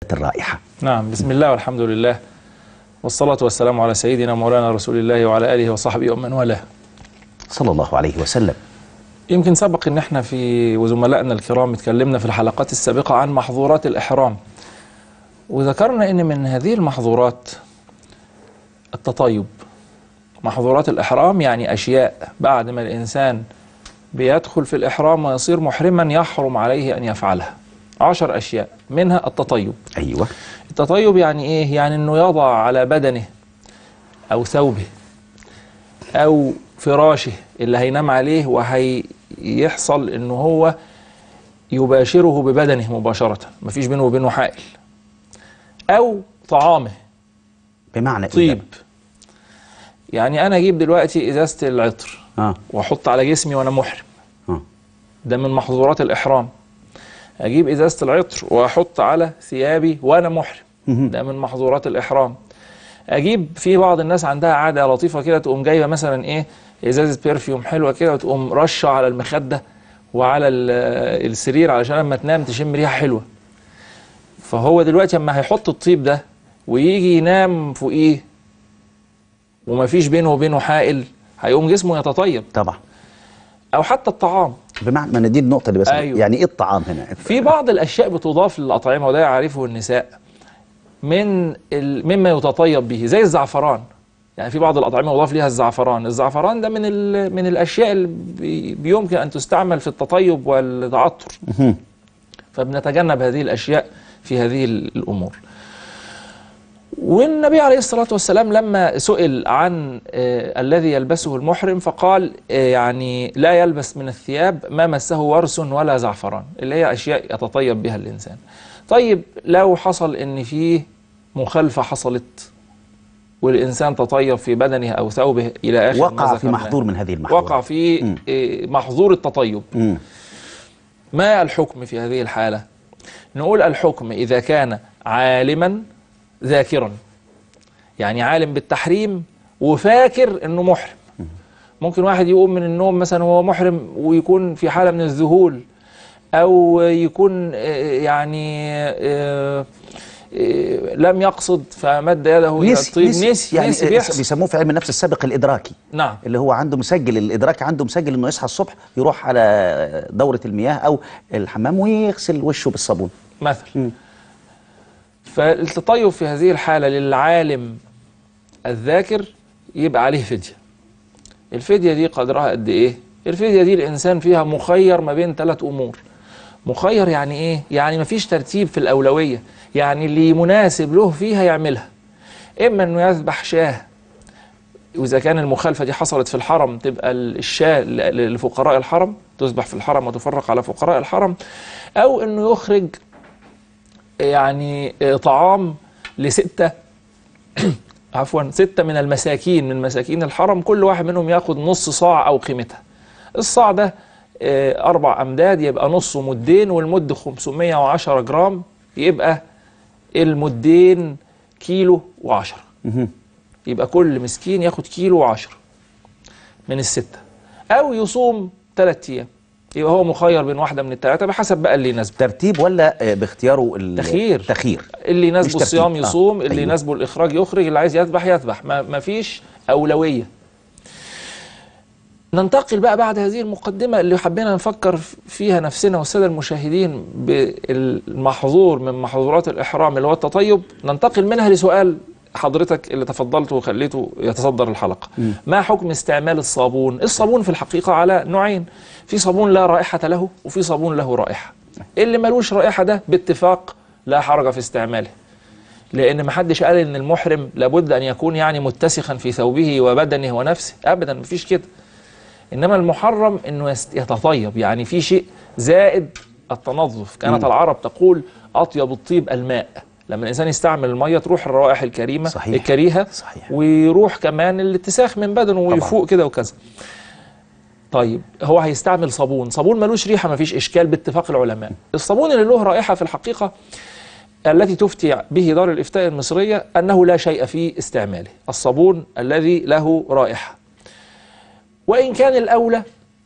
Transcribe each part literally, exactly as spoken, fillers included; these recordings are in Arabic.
الرائحة. نعم، بسم الله والحمد لله والصلاة والسلام على سيدنا مولانا رسول الله وعلى آله وصحبه ومن والاه صلى الله عليه وسلم. يمكن سبق ان احنا في وزملائنا الكرام اتكلمنا في الحلقات السابقة عن محظورات الإحرام، وذكرنا ان من هذه المحظورات التطيب. محظورات الإحرام يعني أشياء بعد ما الإنسان بيدخل في الإحرام ويصير محرما يحرم عليه أن يفعلها. عشر أشياء منها التطيب. أيوة. التطيب يعني إيه؟ يعني أنه يضع على بدنه أو ثوبه أو فراشه اللي هينام عليه وهيحصل أنه هو يباشره ببدنه مباشرة، مفيش بينه وبينه حائل، أو طعامه. بمعنى طيب إيه؟ يعني أنا أجيب دلوقتي إزازة العطر آه. وأحط على جسمي وأنا محرم، آه. ده من محظورات الإحرام. أجيب إزازة العطر وأحط على ثيابي وأنا محرم، ده من محظورات الإحرام. أجيب، في بعض الناس عندها عادة لطيفة كده، تقوم جايبة مثلا إيه إزازة برفيوم حلوة كده وتقوم رشة على المخدة وعلى السرير علشان لما تنام تشم ريحة حلوة. فهو دلوقتي اما هيحط الطيب ده ويجي ينام فوقيه ومفيش بينه وبينه حائل، هيقوم جسمه يتطيب طبعا. أو حتى الطعام. بمعنى ما دي النقطة اللي بس أيوه. يعني إيه الطعام هنا؟ في بعض الأشياء بتضاف للأطعمة وده يعرفه النساء من ال... مما يتطيب به، زي الزعفران. يعني في بعض الأطعمة يضاف ليها الزعفران. الزعفران ده من ال... من الأشياء اللي بي... بيمكن أن تستعمل في التطيب والتعطر. فبنتجنب هذه الأشياء في هذه الأمور. والنبي عليه الصلاة والسلام لما سئل عن آه الذي يلبسه المحرم فقال آه يعني لا يلبس من الثياب ما مسه ورس ولا زعفران، اللي هي أشياء يتطيب بها الإنسان. طيب لو حصل إن فيه مخالفة حصلت والإنسان تطيب في بدنه أو ثوبه إلى آخر، وقع في محظور من هذه المحظورات، وقع في آه محظور التطيب. م. ما الحكم في هذه الحالة؟ نقول الحكم إذا كان عالما ذاكرا، يعني عالم بالتحريم وفاكر انه محرم. ممكن واحد يقوم من النوم مثلا وهو محرم ويكون في حالة من الذهول، او يكون يعني لم يقصد فمد يده الى الطيب، نسي نسي يعني نسي بيحصل. بيسموه في علم النفس السابق الادراكي. نعم. اللي هو عنده مسجل، الادراكي عنده مسجل انه يصحى الصبح يروح على دورة المياه او الحمام ويغسل وشه بالصابون مثلا. م. فالتطيب في هذه الحالة للعالم الذاكر يبقى عليه فدية. الفدية دي قدرها قد ايه؟ الفدية دي الانسان فيها مخير ما بين ثلاث امور. مخير يعني ايه؟ يعني مفيش ترتيب في الاولوية، يعني اللي مناسب له فيها يعملها. اما انه يذبح شاه، واذا كان المخالفة دي حصلت في الحرم تبقى الشاه لفقراء الحرم، تذبح في الحرم وتفرق على فقراء الحرم، او انه يخرج يعني طعام لستة عفوا ستة من المساكين من مساكين الحرم، كل واحد منهم ياخد نص صاع أو قيمتها. الصاع ده أربع أمداد يبقى نصه مدين، والمد خمسمائة وعشرة جرام يبقى المدين كيلو وعشرة. يبقى كل مسكين ياخد كيلو وعشرة من الستة. أو يصوم ثلاثة أيام، يبقى هو مخير بين واحدة من الثلاثة بحسب بقى اللي يناسبه. ترتيب ولا باختياره؟ تخيير. تخيير. اللي يناسبه الصيام يصوم، آه. اللي أيوه. يناسبه الإخراج يخرج، اللي عايز يذبح يذبح، ما, ما فيش أولوية. ننتقل بقى بعد هذه المقدمة اللي حبينا نفكر فيها نفسنا والسادة المشاهدين بالمحظور من محظورات الإحرام اللي هو التطيب، ننتقل منها لسؤال حضرتك اللي تفضلته وخليته يتصدر الحلقة. م. ما حكم استعمال الصابون؟ الصابون في الحقيقة على نوعين، في صابون لا رائحة له وفي صابون له رائحة. اللي ملوش رائحة ده باتفاق لا حرج في استعماله، لأن محدش قال إن المحرم لابد أن يكون يعني متسخا في ثوبه وبدنه ونفسه، أبدا مفيش كده. إنما المحرم إنه يتطيب، يعني في شيء زائد التنظف. كانت م. العرب تقول أطيب الطيب الماء. لما الإنسان يستعمل المية تروح الروائح الكريمة صحيح. الكريهة صحيح. ويروح كمان الاتساخ من بدنه ويفوق كده وكذا. طيب هو هيستعمل صابون، صابون ملوش ريحة مفيش إشكال باتفاق العلماء. الصابون اللي له رائحة في الحقيقة التي تفتي به دار الإفتاء المصرية أنه لا شيء في استعماله، الصابون الذي له رائحة. وإن كان الأولى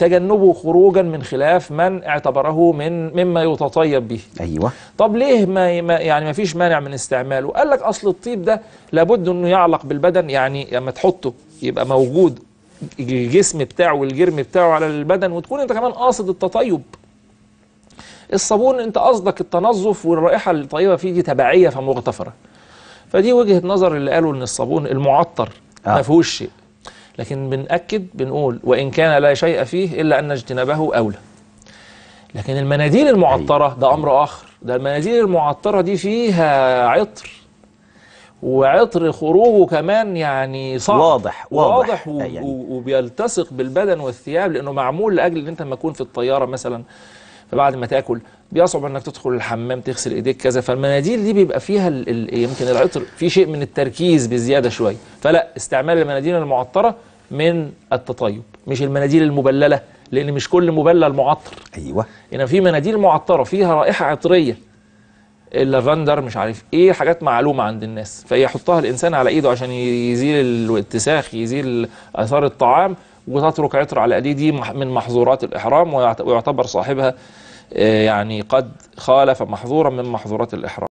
تجنبه خروجا من خلاف من اعتبره من مما يتطيب به. ايوه. طب ليه ما ما- يعني ما فيش مانع من استعماله؟ قال لك اصل الطيب ده لابد انه يعلق بالبدن، يعني لما تحطه يبقى موجود الجسم بتاعه والجرم بتاعه على البدن، وتكون انت كمان قاصد التطيب. الصابون انت قصدك التنظف والرائحه الطيبه فيه دي تبعيه فمغتفره. فدي وجهه نظر اللي قالوا ان الصابون المعطر آه. ما فيهوش شيء. لكن بنأكد بنقول وإن كان لا شيء فيه إلا أن اجتنابه أولى. لكن المناديل المعطرة ده أمر آخر. ده المناديل المعطرة دي فيها عطر، وعطر خروجه كمان يعني صعب، واضح واضح, واضح و... يعني. وبيلتصق بالبدن والثياب، لأنه معمول لأجل أن أنت لما تكون في الطيارة مثلا، فبعد ما تاكل بيصعب انك تدخل الحمام تغسل ايديك كذا، فالمناديل دي بيبقى فيها ال ال يمكن العطر في شيء من التركيز بزياده شويه. فلا، استعمال المناديل المعطره من التطيب، مش المناديل المبلله، لان مش كل مبلل معطر. ايوه. هنا في مناديل معطره فيها رائحه عطريه، اللافندر مش عارف ايه، حاجات معلومه عند الناس، فيحطها الانسان على ايده عشان يزيل الاتساخ، يزيل اثار الطعام، وتترك عطر على ايديه. دي من محظورات الاحرام، ويعتبر صاحبها يعني قد خالف محظورا من محظورات الإحرام.